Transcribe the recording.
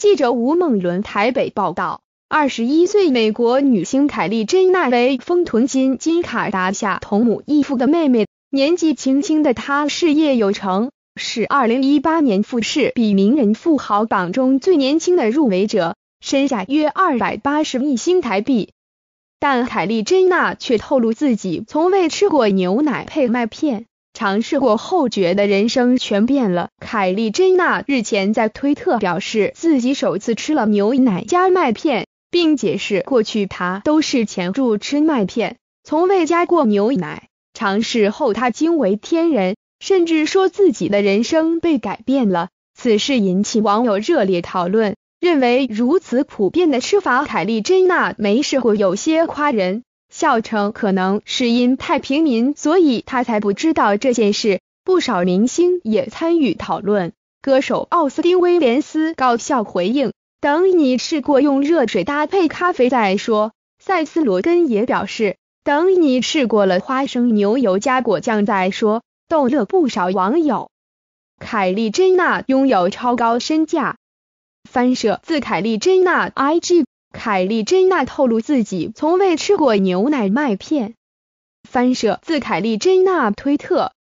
记者吴梦伦台北报道，21岁美国女星凯莉·珍娜为丰臀金卡达夏同母异父的妹妹，年纪轻轻的她事业有成，是2018年富士比名人富豪榜中最年轻的入围者，身价约280亿新台币。但凯莉·珍娜却透露自己从未吃过牛奶配麦片，尝试过后觉得人生全变了。凯莉·珍娜日前在推特表示自己首次吃了牛奶加麦片，并解释过去她都是潜入吃麦片，从未加过牛奶。尝试后她惊为天人，甚至说自己的人生被改变了。此事引起网友热烈讨论，认为如此普遍的吃法凯莉·珍娜没试过有些夸人，笑称可能是因太平民所以她才不知道这件事。不少明星也参与讨论，歌手奥斯汀·威廉斯搞笑回应，等你试过用热水搭配咖啡再说。塞斯·罗根也表示，等你试过了花生牛油加果酱再说，逗乐不少网友。凯莉·珍娜拥有超高身价。翻摄自凯莉·珍娜 IG， 凯莉·珍娜透露自己从未吃过牛奶麦片。翻摄自凯莉·珍娜推特。